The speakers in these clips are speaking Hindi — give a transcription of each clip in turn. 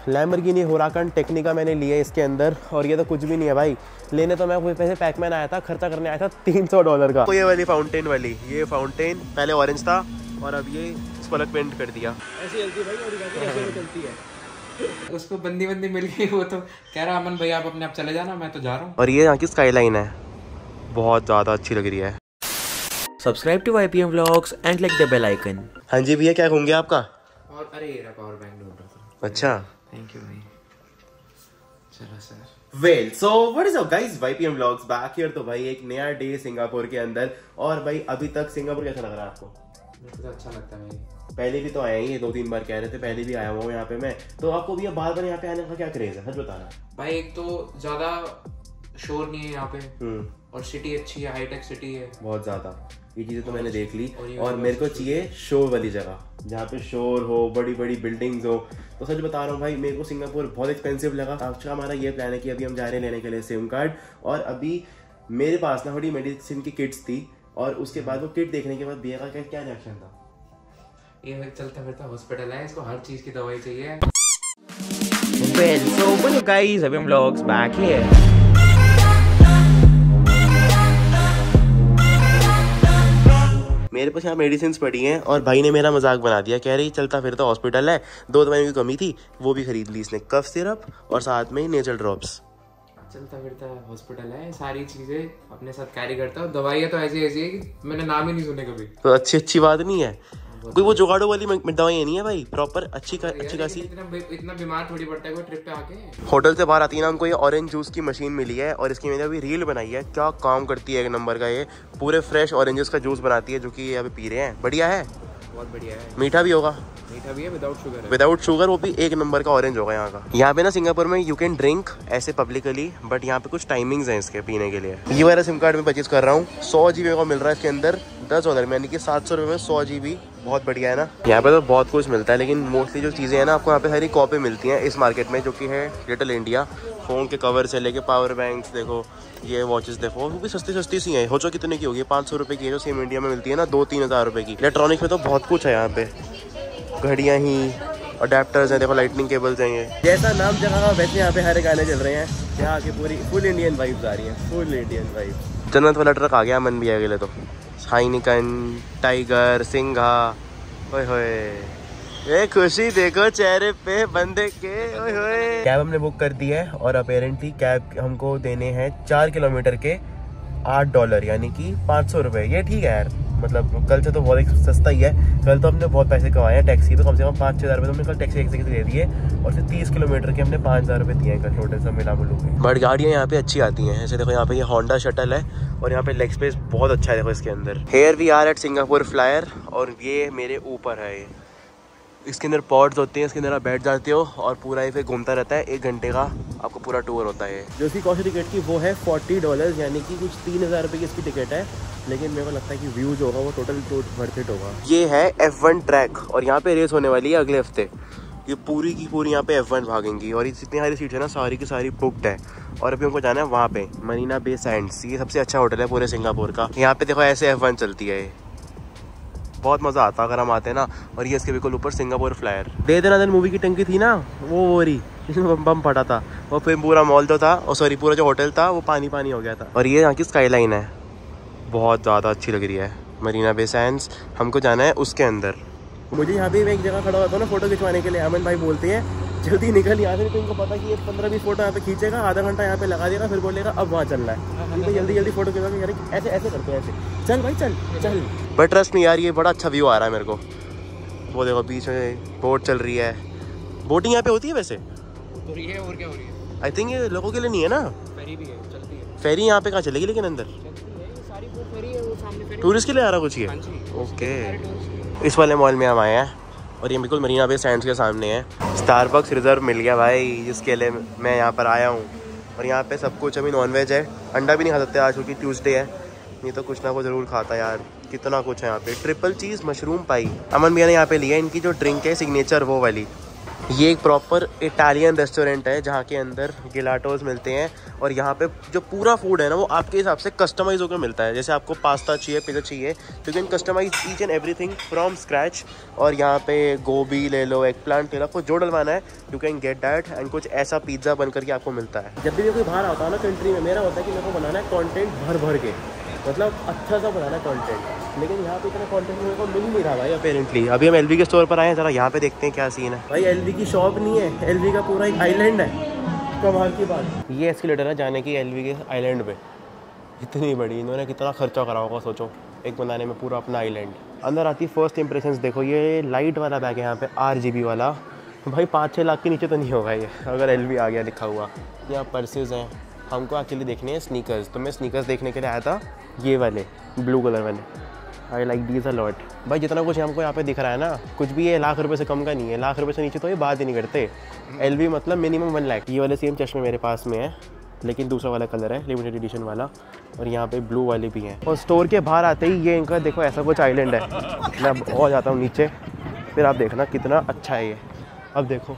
लैम्बोर्गिनी हुराकन टेक्निका मैंने लिया है इसके अंदर, और ये तो कुछ भी नहीं है भाई। लेने तो मैं पैसे पैकमैन आया था, खर्चा करने आया था $300 का। तो ये वाली फाउंटेन वाली, ये फाउंटेन पहले ऑरेंज था और अब ये इसको अलग पेंट कर दिया। ऐसी चलती है भाई, और ऐसे चलती है। उसको बंदी मिल गई, वो तो कह रहा अमन भाई आप अपने आप चले जाना, मैं तो जा रहा हूँ। और ये यहाँ की स्काईलाइन है, बहुत ज़्यादा अच्छी लग रही है। Subscribe to YPM Vlogs and click the bell icon। हाँ जी भैया, क्या होंगे आपका? और अरे ये रहा पावर बैंक ढूंढ रहा था। अच्छा, थैंक यू भाई। चलो sir. Well so what is up guys, YPM Vlogs back here. तो भाई एक नया डे सिंगापुर के अंदर। और भाई अभी तक सिंगापुर कैसा लग रहा है आपको? मेरे को तो अच्छा लगता है भाई। पहले भी तो आया ही, 2-3 बार कह रहे थे, पहले भी आया हुआ हूँ यहाँ पे मैं। तो आपको भी बार बार यहाँ पे आने का क्या क्रेज है, सच बताना भाई? एक तो ज्यादा शोर नहीं है यहाँ पे, और सिटी अच्छी है, हाईटेक सिटी है बहुत ज्यादा। ये चीजें तो मैंने देख ली, और मेरे को चाहिए शोर वाली जगह जहाँ पे शोर हो, बड़ी बड़ी बिल्डिंग्स हो। तो सच बता रहा हूँ भाई, मेरे को सिंगापुर बहुत एक्सपेंसिव लगा। अच्छा, हमारा ये प्लान है कि अभी हम जा रहे हैं लेने के लिए सिम कार्ड। और अभी मेरे पास ना थोड़ी मेडिसिन की किट्स थी, और उसके बाद वो किट देखने के बाद भैया का क्या रिएक्शन था? ये चलता फिरता हॉस्पिटल है, इसको हर चीज की दवाई चाहिए। Well, so what up guys, YPM Vlogs back here। मेरे पास यहाँ मेडिसिन पड़ी हैं, और भाई ने मेरा मजाक बना दिया, कह रही चलता फिरता हॉस्पिटल है, 2 दवाइयों की कमी थी, वो भी खरीद ली इसने, कफ सिरप और साथ में नेचर ड्रॉप्स। चलता फिरता हॉस्पिटल है, सारी चीजें अपने साथ कैरी करता हूँ। दवाइयाँ तो ऐसी है कि मैंने नाम ही नहीं सुने कभी। तो अच्छी बात नहीं है कोई, वो जुगाड़ो वाली दवाई नहीं है भाई, प्रॉपर अच्छी खासी। इतना बीमार थोड़ी पड़ता है कोई ट्रिप पे आके। होटल से बाहर आती है ना, हमको ये ऑरेंज जूस की मशीन मिली है, और इसकी मैंने अभी रील बनाई है। क्या काम करती है, एक नंबर का। ये पूरे फ्रेश ऑरेंजेस का जूस बनाती है, जो कि ये अभी पी रहे हैं। बढ़िया है, बहुत बढ़िया है। मीठा भी होगा, मीठा भी है, विदाउट शुगर, वो भी एक नंबर का ऑरेंज होगा यहाँ का। यहाँ पे ना सिंगापुर में यू कैन ड्रिंक ऐसे पब्लिकली, बट यहाँ पे कुछ टाइमिंग्स हैं इसके पीने के लिए। ये वाला सिम कार्ड में परचेज कर रहा हूँ, 100 GB का मिल रहा है इसके अंदर $10 में, यानी कि 700 रुपये में 100 GB। बहुत बढ़िया है ना। यहाँ पे तो बहुत कुछ मिलता है, लेकिन मोस्टली जो चीज़ें हैं ना, आपको यहाँ पे सारी कॉपी मिलती हैं इस मार्केट में, जो कि है लिटिल इंडिया। फ़ोन के कवर से लेके पावर बैंक्स देखो, ये वॉचेस देखो, वो भी सस्ती सी हैं। हो जो कितने की होगी, 500 रुपये की है, जो सेम इंडिया में मिलती है ना 2-3 हज़ार रुपये की। इलेक्ट्रॉनिक्स में तो बहुत कुछ है यहाँ पे, घड़ियाँ ही, अडेप्टर्स हैं, देखो लाइटनिंग केबल्स हैं। ये जैसा नाम जगह वैसे यहाँ पे हर गाने चल रहे हैं। यहाँ की पूरी फुल इंडियन वाइब्स आ रही हैं, फुल इंडियन वाइब। जन्नत वाला ट्रक आ गया मन भी आगे ले, तो हाइनिकन, टाइगर, सिंघा, ओए होए, ये खुशी देखो चेहरे पे बंदे के, ओए होए। कैब हमने बुक कर दी है, और अपेरेंटली कैब हमको देने हैं 4 किलोमीटर के $8, यानी कि 500 रुपये। ये ठीक है यार, मतलब कल से तो बहुत सस्ता ही है। कल तो हमने बहुत पैसे कमाए हैं टैक्सी पे, कम से कम 5-6 हज़ार रुपये तो हमने कल टैक्सी एक दे दिए, और फिर 30 किलोमीटर के हमने 5,000 रुपये दिए हैं कल टोटल सब मिला मिलू के। बट गाड़ियाँ यहाँ पे अच्छी आती हैं। ऐसे देखो यहाँ पे ये होंडा शटल है, और यहाँ पे लेग स्पेस बहुत अच्छा है, देखो इसके अंदर। Here we are at Singapore Flyer, और ये मेरे ऊपर है। ये इसके अंदर पॉड्स होते हैं, इसके अंदर आप बैठ जाते हो, और पूरा ये फिर घूमता रहता है। 1 घंटे का आपको पूरा टूर होता है। जो इसकी कॉस्ट टिकट की वो है $40, यानी कि कुछ 3,000 रुपये की इसकी टिकट है। लेकिन मेरे को लगता है कि व्यू जो होगा वो टोटल वर्थ इट होगा। ये है F1 ट्रैक, और यहाँ पे रेस होने वाली है अगले हफ्ते। ये पूरी की पूरी यहाँ पे F1 भागेंगी, और जितनी सारी सीट्स है ना, सारी की सारी बुकड है। और अभी हमको जाना है वहाँ पे मरीना बे सैंड्स। ये सबसे अच्छा होटल है पूरे सिंगापुर का। यहाँ पे देखो ऐसे F1 चलती है, बहुत मज़ा आता अगर हम आते हैं ना। और ये इसके बिल्कुल ऊपर सिंगापुर फ्लायर। दे दनादन मूवी की टंकी थी ना, वो रही जिसमें बम फटा था, वो फिर पूरा मॉल तो था, और सॉरी पूरा जो होटल था वो पानी पानी हो गया था। और ये यहाँ की स्काईलाइन है, बहुत ज़्यादा अच्छी लग रही है, मरीना बे सैंड्स। हमको जाना है उसके अंदर। मुझे यहाँ पे मैं एक जगह खड़ा होता हूँ ना फोटो खिंचवाने के लिए, अमन भाई बोलते हैं जल्दी निकल यहाँ से, तो इनको पता कि ये 15-20 फोटो यहाँ पे खींचेगा, आधा घंटा यहाँ पे लगा देगा, फिर बोलेगा अब वहाँ चलना है। तो जल्दी जल्दी फोटो खिंचवा के ऐसे ऐसे करते हैं, ऐसे चल भाई चल चल। बट ट्रस्ट नहीं यार, ये बड़ा अच्छा व्यू आ रहा है मेरे को। वो देखो बीच में बोट चल रही है। बोटिंग यहाँ पे होती है वैसे? हो रही है, और क्या हो रही है? आई थिंक ये लोगों के लिए नहीं है ना। फेरी भी है, चलती है। फेरी यहाँ पे कहाँ चलेगी लेकिन अंदर? सारी वो फेरी है, वो सामने फेरी। टूरिस्ट के लिए आ रहा कुछ ये? ओके। इस वाले मॉल में हम आए हैं, और ये बिल्कुल मरीना बे सैंड्स के सामने है। स्टारबक्स रिजर्व मिल गया भाई, जिसके लिए मैं यहाँ पर आया हूँ। और यहाँ पे सब कुछ अभी नॉनवेज है, अंडा भी नहीं खा सकते आज क्योंकि ट्यूसडे है, नहीं तो कुछ ना कुछ ज़रूर खाता यार। कितना कुछ है यहाँ पे, ट्रिपल चीज़ मशरूम पाई। अमन भैया ने यहाँ पे लिया इनकी जो ड्रिंक है सिग्नेचर वो वाली, ये एक प्रॉपर इटालियन रेस्टोरेंट है जहाँ के अंदर गिलाटोस मिलते हैं और यहाँ पे जो पूरा फूड है ना वो आपके हिसाब से कस्टमाइज होकर मिलता है। जैसे आपको पास्ता चाहिए, पिज़्ज़ा चाहिए, you can customise each and everything from scratch. और यहाँ पे गोभी ले लो, एग प्लांट ले लो, आपको जो डलवाना है you can get that. And कुछ ऐसा पिज़्ज़ा बन करके आपको मिलता है। जब भी कोई बाहर आता है ना कंट्री में, मेरा होता है कि मेरे को बनाना है कॉन्टेंट भर भर के, मतलब अच्छा सा बनाना है कंटेंट। लेकिन यहाँ पे इतना कंटेंट मेरे को मिल नहीं रहा भाई अपेरेंटली। अभी हम एलवी के स्टोर पर आए हैं, जरा यहाँ पे देखते हैं क्या सीन है। भाई एलवी की शॉप नहीं है, एलवी का पूरा एक आइलैंड है। कमाल की बात, ये एस्केलेटर है जाने की एलवी के आइलैंड पे। इतनी बड़ी, इन्होंने कितना खर्चा करा होगा सोचो एक बनाने में पूरा अपना आइलैंड। अंदर आती फर्स्ट इंप्रेशंस देखो, ये लाइट वाला बैग है यहाँ पे RGB वाला। भाई 5-6 लाख के नीचे तो नहीं होगा ये अगर एलवी आ गया लिखा हुआ। यहाँ पर्सेज हैं, हमको एक्चुअली देखने हैं स्नीकर्स, तो मैं स्नीकर्स देखने के लिए आया था, ये वाले ब्लू कलर वाले। I like these a lot. भाई जितना कुछ हमको यहाँ पे दिख रहा है ना, कुछ भी ये लाख रुपए से कम का नहीं है। लाख रुपए से नीचे तो ये बात ही नहीं करते। एलवी मतलब मिनिमम 1 लाख। ये वाले सेम चश्मे मेरे पास में है, लेकिन दूसरा वाला कलर है, लिमिटेड एडिशन वाला। और यहाँ पे ब्लू वाले भी हैं। और स्टोर के बाहर आते ही ये इनका देखो ऐसा कुछ आइलैंड है। मैं अब और जाता हूँ नीचे, फिर आप देखना कितना अच्छा है ये। अब देखो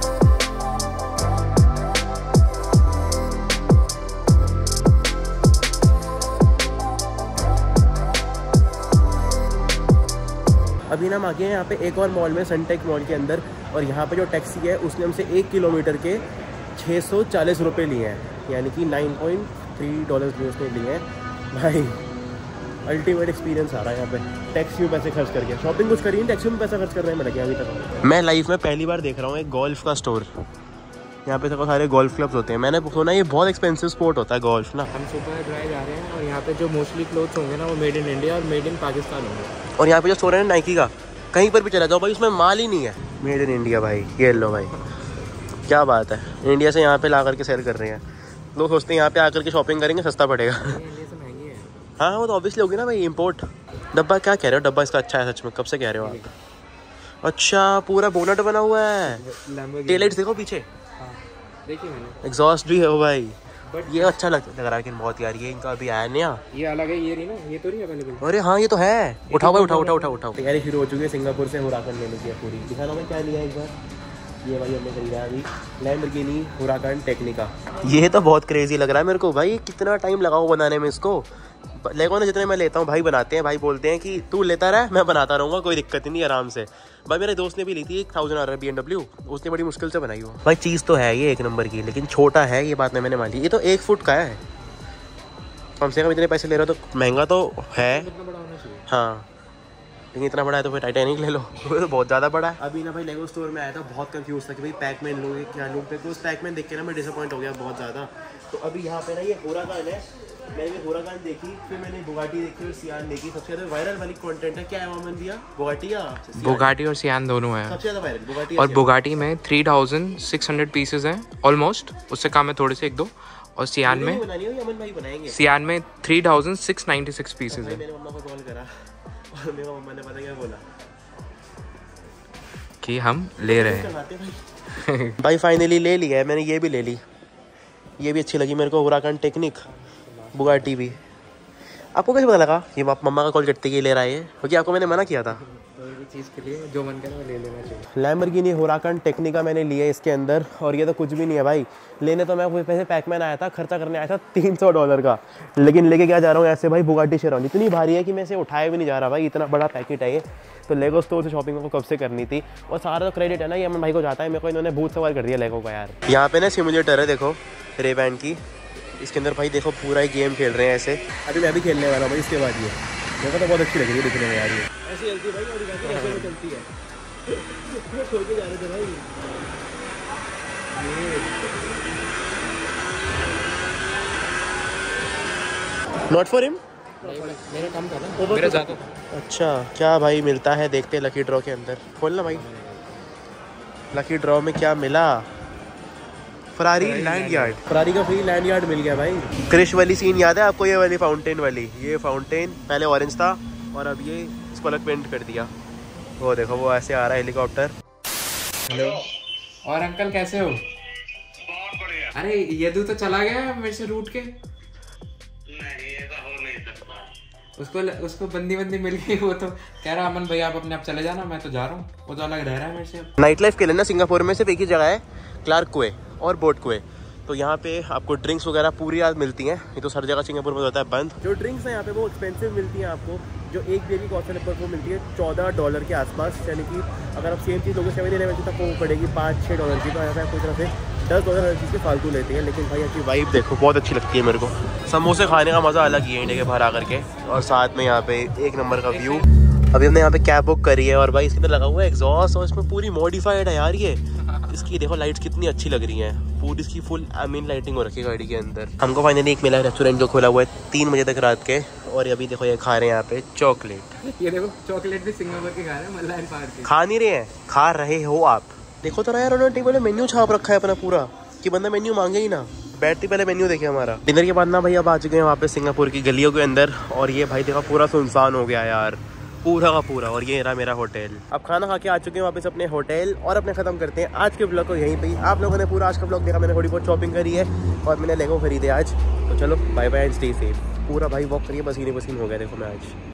अभी ना हम आ गए हैं यहाँ पे एक और मॉल में, सनटेक मॉल के अंदर। और यहाँ पे जो टैक्सी है उसने हमसे 1 किलोमीटर के 640 रुपये लिए हैं, यानी कि $9.3 उसने लिए हैं। भाई अल्टीमेट एक्सपीरियंस आ रहा है यहाँ पे टैक्सी में पैसे खर्च करके। शॉपिंग कुछ करी, टैक्सी में पैसा खर्च कर रहे हैं मैंने अभी तक। मैं लाइफ में पहली बार देख रहा हूँ एक गोल्फ का स्टोर। यहाँ पे तो सारे गोल्फ क्लब्स होते हैं। मैंने सुना ये बहुत एक्सपेंसिव स्पोर्ट होता है गोल्फ ना। हम सुपर ड्राइव जा रहे हैं और यहाँ पे जो मोस्टली क्लोथ्स होंगे ना वो मेड इन इंडिया और मेड इन पाकिस्तान होंगे। और यहाँ पे जो स्टोर है नाइकी का, कहीं पर भी चला जाओ भाई उसमें माल ही नहीं है मेड इन इंडिया। भाई ये लो भाई, क्या बात है, इंडिया से यहाँ पे ला करके सेल कर रहे हैं। लोग सोचते हैं यहाँ पे आकर के शॉपिंग करेंगे सस्ता पड़ेगा। इंडिया से महंगी है। हाँ वो तो ऑब्वियसली होगी ना भाई, इम्पोर्ट। डब्बा क्या कह रहे हो, डब्बा इसका अच्छा है सच में, कब से कह रहे हो आप? अच्छा पूरा बोनट बना हुआ है, टेल लाइट्स देखो पीछे, देखिए मैंने, एग्जॉस्ट भी है वो भाई। ये अच्छा लग रहा है लेकिन बहुत यार, ये इनका अभी आया नया, ये अलग है, ये नहीं ना, ये तो नहीं अवेलेबल। अरे हाँ ये तो है, उठाओ भाई उठाओ उठाओ उठाओ उठाओ। तैयारी शुरू हो चुकी है सिंगापुर से हुराकन लेने की पूरी। दिखाना मैं क्या लिया एक बार, ये भाई हमने खरीदा अभी लैम्बोर्गिनी हुराकन टेक्निका। ये तो बहुत क्रेजी लग रहा है मेरे को भाई, कितना टाइम लगाओ बनाने में इसको। लेगो ना जितने मैं लेता हूँ भाई बनाते हैं, भाई बोलते हैं कि तू लेता रहा, मैं बनाता रहूँगा, कोई दिक्कत नहीं, आराम से। भाई मेरे दोस्त ने भी ली थी 1000 BMW, उसने बड़ी मुश्किल से बनाई हो। भाई चीज़ तो है ये 1 नंबर की, लेकिन छोटा है, ये बात मैंने मान ली। ये तो 1 फुट का है, कम से कम इतने पैसे ले रहा हो तो महंगा तो है। कितना बड़ा होना चाहिए? हाँ लेकिन इतना बड़ा है तो फिर टाइटैनिक ले लो, वो तो बहुत ज़्यादा बड़ा है। अभी ना भाई लेगो स्टोर में आया था, बहुत कंफ्यूज था कि भाई पैकमैन लूँगे क्या लूँ। फिर उस पैकमैन देख के ना मैं डिसअपॉइंट हो गया बहुत ज़्यादा। तो अभी यहाँ पे ना ये हुराकन है, मैंने हुराकन देखी, फिर मैंने बुगाटी देखी और सियान देखी। सबसे ज़्यादा वायरल वाली कंटेंट है क्या है मोहम्मद भैया, बुगाटी या बुगाटी और सियान दोनों हैं। सबसे ज़्यादा वायरल बुगाटी। और बुगाटी में 3600 पीसेज हैं ऑलमोस्ट, उससे कम है थोड़े से 1-2। और सियान में बनानी हो अमन भाई बनाएंगे। सियान में 3696 पीसेज हैं। मेरे मम्मा को कॉल करा और मेरे मम्मा ने पता क्या बोला कि हम ले रहे हैं। भाई फाइनली ले लिया है मैंने, ये भी ले ली, ये भी अच्छी लगी मेरे को, हुराकन टेक्निक, बुगाटी भी। आपको कैसे पता लगा ये मम्मा का कॉल करते ही ले रहा है, क्योंकि आपको मैंने मना किया था। तो ये चीज़ के लिए जो मन करे वो ले लेना चाहिए। लैम्बोर्गिनी हुराकन टेक्निका मैंने लिया है इसके अंदर, और ये तो कुछ भी नहीं है भाई। लेने तो मैं पैसे पैकमैन आया था, खर्चा करने आया था $300 का, लेकिन लेके क्या जा रहा हूँ ऐसे भाई बुगाटी शेरवानी। इतनी भारी है कि मैं इसे उठाया भी नहीं जा रहा भाई, इतना बड़ा पैकेट है ये। तो लेगो स्टोर से शॉपिंग को कब से करनी थी, और सारा तो क्रेडिट है ना ये अमन भाई को जाता है। मेरे को इन्होंने भूत सवार कर दिया लेगो का यार। यहाँ पे ना सिमुलेटर है देखो रेबैन की, इसके अंदर भाई देखो पूरा ही गेम खेल रहे हैं ऐसे। अभी मैं भी खेलने वाला हूँ भाई इसके बाद। ये मेरे को तो बहुत अच्छी लग रही है दिखने में यार, ये ऐसी चलती भाई, और ऐसे चलती है। छोड़ के जा रहे थे भाई, नॉट फॉर हिम, मेरा कम था ना, मेरा ज़्यादा। अच्छा क्या भाई मिलता है, देखते हैं लकी ड्रॉ के अंदर। खोलना भाई, लकी ड्रॉ में क्या मिला, फरारी लैंड यार्ड। फरारी का फ्री लैंड यार्ड मिल गया भाई। क्रिश वाली सीन याद है आपको, ये वाली फाउंटेन वाली, ये फाउंटेन पहले ऑरेंज था और अब ये इसको अलग पेंट कर दिया। वो देखो वो ऐसे आ रहा है हेलीकॉप्टर। हेलो, और अंकल कैसे हो? बहुत बढ़िया। अरे यदु तो चला गया मेरे से रूट के। नहीं ऐसा हो नहीं सकता। उसको बंदी मिल गई। वो तो कह रहा अमन भाई आप अपने आप चले जाना, मैं तो जा रहा हूँ। वो तो अलग रह रहा है मेरे से। नाइट लाइफ के लिए ना सिंगापुर में सिर्फ एक ही जगह है, क्लार्क कुए और बोट कुए। तो यहाँ पे आपको ड्रिंक्स वगैरह पूरी रात मिलती हैं। ये तो हर जगह सिंगापुर में होता है बंद। जो ड्रिंक्स हैं यहाँ पे वो एक्सपेंसिव मिलती हैं आपको। जो एक बियर की कॉस्ट है वो मिलती है $14 के आसपास, यानी कि अगर आप सेम चीज़ लोगों 7-11 की तक वो पड़ेगी $5-6 की। तो यहाँ पे आपको तरफ से $10 हर चीज़ के फालतू लेते हैं। लेकिन भाई अच्छी वाइब देखो, बहुत अच्छी लगती है मेरे को। समोसे खाने का मज़ा अलग ही है इंडिया के बाहर आकर के, और साथ में यहाँ पे एक नंबर का व्यू। अभी हमने यहाँ पे कैब बुक करी है और भाई इसके अंदर लगा हुआ है एग्जॉस्ट, और इसमें पूरी मॉडिफाइड है यार ये। इसकी देखो लाइट्स कितनी अच्छी लग रही हैं, पूरी इसकी फुल लाइटिंग हो रखी है गाड़ी के अंदर। हमको फाइनली एक मिला है रेस्टोरेंट जो खुला हुआ है 3 बजे तक रात के, और अभी देखो ये खा रहे हैं यहाँ पे चॉकलेट। ये देखो चॉकलेट भी सिंगापुर के खा रहे हैं, मल्लाइन पार्क के। खा नहीं रहे हैं, खा रहे हो आप। देखो तो यार उन्होंने टेबल में मेन्यू छाप रखा है अपना पूरा, कि बंदा मेन्यू मांगे ही ना, बैठते पहले मेन्यू देखे हमारा। डिनर के बाद ना भाई अब आ चुके हैं वहाँ पे सिंगापुर की गलियों के अंदर, और ये भाई देखो पूरा सुनसान हो गया यार, पूरा का पूरा। और ये रहा मेरा होटल। अब खाना खा के आ चुके हैं वापस अपने होटल, और अपने ख़त्म करते हैं आज के ब्लॉग को यहीं पे ही। आप लोगों ने पूरा आज का ब्लॉग देखा, मैंने थोड़ी बहुत शॉपिंग करी है और मैंने लेगो खरीदे आज। तो चलो bye bye and stay safe. पूरा भाई वॉक करिए, पसीने पसीन हो गया देखो मैं आज।